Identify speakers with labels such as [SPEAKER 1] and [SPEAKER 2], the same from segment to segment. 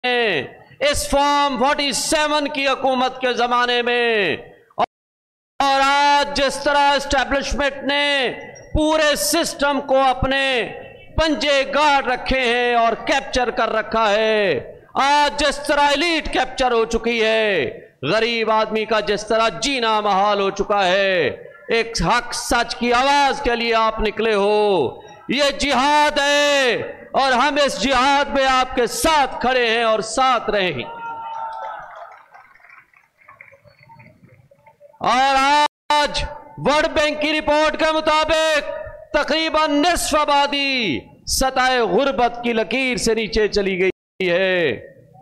[SPEAKER 1] इस फॉर्म 47 की हुकूमत के जमाने में। और आज जिस तरह एस्टेब्लिशमेंट ने पूरे सिस्टम को अपने पंजे गाड़ रखे हैं और कैप्चर कर रखा है, आज जिस तरह एलीट कैप्चर हो चुकी है, गरीब आदमी का जिस तरह जीना महाल हो चुका है, एक हक सच की आवाज के लिए आप निकले हो, ये जिहाद है और हम इस जिहाद में आपके साथ खड़े हैं और साथ रहेंगे। और आज वर्ल्ड बैंक की रिपोर्ट के मुताबिक तकरीबन निस्फ आबादी सतह गुर्बत की लकीर से नीचे चली गई है,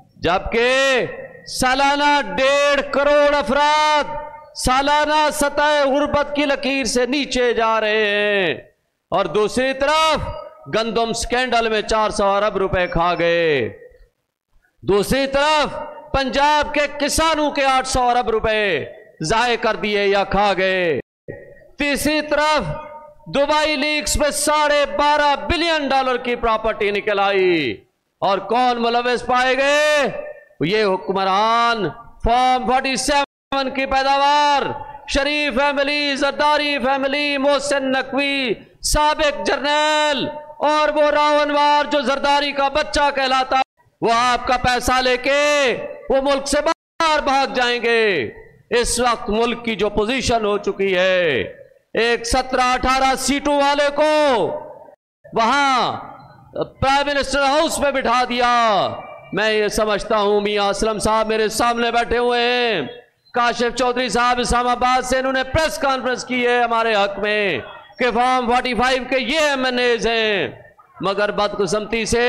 [SPEAKER 1] जबकि सालाना 1.5 करोड़ अफराद सालाना सतह गुर्बत की लकीर से नीचे जा रहे हैं। और दूसरी तरफ गंदम स्कैंडल में 400 अरब रुपए खा गए, दूसरी तरफ पंजाब के किसानों के 800 अरब रुपए जाये कर दिए या खा गए, तीसरी तरफ दुबई लीक्स में $12.5 बिलियन की प्रॉपर्टी निकल आई। और कौन मुलविस पाए गए? ये हुक्मरान, फॉर्म 47 की पैदावार, शरीफ फैमिली, जरदारी फैमिली, मोहसिन नकवी साबिक जर्नल और वो रावणवार जो जरदारी का बच्चा कहलाता, वो आपका पैसा लेके वो मुल्क से बाहर भाग जाएंगे। इस वक्त मुल्क की जो पोजीशन हो चुकी है, एक 17-18 सीटों वाले को वहां प्राइम मिनिस्टर हाउस में बिठा दिया। मैं ये समझता हूं मियां असलम साहब मेरे सामने बैठे हुए हैं, काशिफ चौधरी साहब इस्लामाबाद से, इन्होंने प्रेस कॉन्फ्रेंस की है हमारे हक में कि फॉर्म 45 के ये एमएनएज हैं, मगर बदकिस्मती से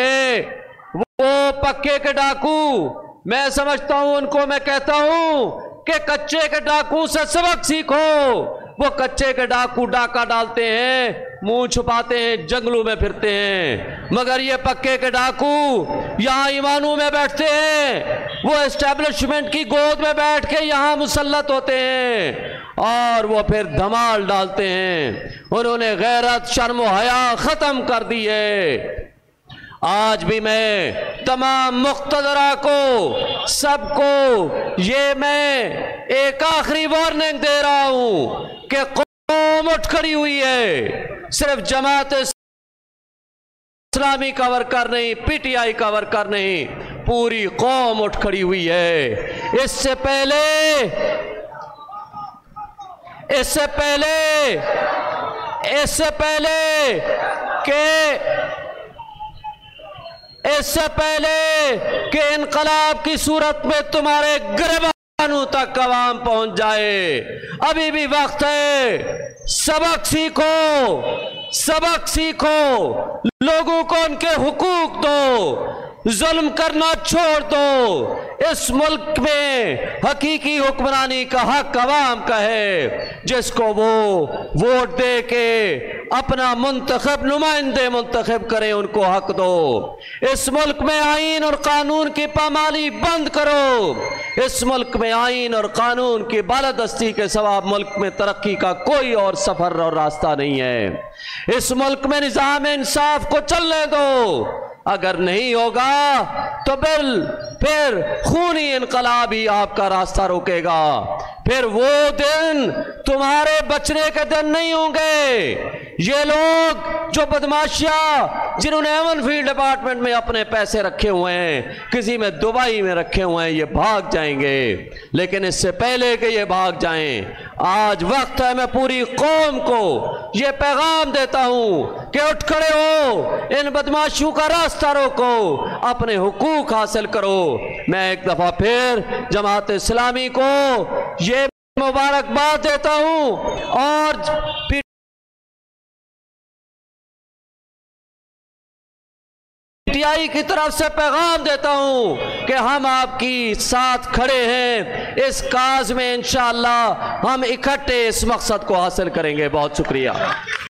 [SPEAKER 1] वो पक्के के डाकू, मैं समझता हूं उनको, मैं कहता हूं कि कच्चे के डाकू से सबक सीखो। वो कच्चे के डाकू डाका डालते हैं, मुंह छुपाते हैं, जंगलों में फिरते हैं, मगर ये पक्के के डाकू यहां ईमानों में बैठते हैं, वो एस्टेब्लिशमेंट की गोद में बैठ के यहां मुसल्लत होते हैं और वो फिर धमाल डालते हैं। उन्होंने गैरत शर्म हया खत्म कर दी है। आज भी मैं तमाम मुख्तदरा को, सबको ये मैं एक आखिरी वार्निंग दे रहा हूं कि कौम उठ खड़ी हुई है, सिर्फ जमात इस्लामी का वर्कर नहीं, पीटीआई का वर्कर नहीं, पूरी कौम उठ खड़ी हुई है। इससे पहले कि इनकलाब की सूरत में तुम्हारे गिरबानों तक अवाम पहुंच जाए, अभी भी वक्त है। सबक सीखो, लोगों को उनके हुकूक दो, जुल्म करना छोड़ दो। इस मुल्क में हकीकी हुक्मरानी का हक अवाम का है, जिसको वो वोट दे के अपना मुंतखब नुमाइंदे मुंतखब करें, उनको हक दो। इस मुल्क में आईन और कानून की पामाली बंद करो। इस मुल्क में आईन और कानून की बालादस्ती के सवाब मुल्क में तरक्की का कोई और सफर और रास्ता नहीं है। इस मुल्क में निजाम इंसाफ को चलने दो। अगर नहीं होगा तो फिर खूनी इनकलाब ही आपका रास्ता रोकेगा। फिर वो दिन तुम्हारे बचने के दिन नहीं होंगे। ये लोग जो बदमाशियां, जिन्होंने एवन फील्ड डिपार्टमेंट में अपने पैसे रखे हुए हैं, किसी में दुबई में रखे हुए हैं, ये भाग जाएंगे। लेकिन इससे पहले कि ये भाग जाएं, आज वक्त है मैं पूरी कौम को ये पैगाम देता हूं कि उठ खड़े हो, इन बदमाशियों का रास्ता रोको, अपने हुकूक हासिल करो। मैं एक दफा फिर जमात इस्लामी को ये मुबारकबाद देता हूं और पीटीआई की तरफ से पैगाम देता हूं कि हम आपकी साथ खड़े हैं। इस काज में इंशाअल्लाह हम इकट्ठे इस मकसद को हासिल करेंगे। बहुत शुक्रिया।